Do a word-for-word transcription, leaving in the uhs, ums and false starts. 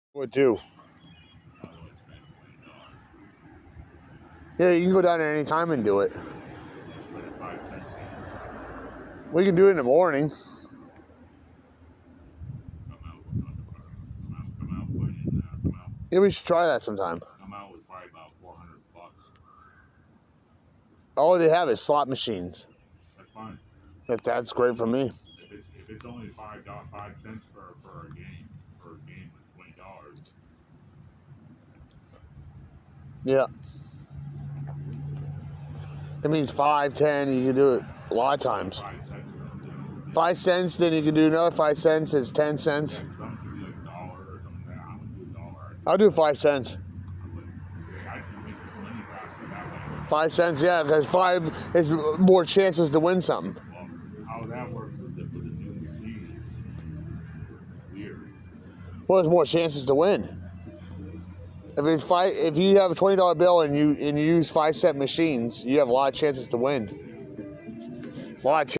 Would do. Yeah, you can go down there any time and do it. We can do it in the morning. Yeah, we should try that sometime. Come out with probably about four hundred bucks. All they have is slot machines. That's fine. That, that's great for me. If it's if it's only five five cents for for a game for a game with twenty dollars. Yeah. It means five, ten. You can do it a lot of times. Five cents. Then, Five cents, then you can do another five cents. It's ten cents. Some could be like a dollar or something. Like that. I would do a dollar. I'll do five cents. I can make money faster that way. Five cents, yeah, because five is more chances to win something. Well, how that works with the, with the new machines is weird. Well, there's more chances to win. If it's five, if you have a twenty dollar bill and you and you use five cent machines, you have a lot of chances to win. A lot of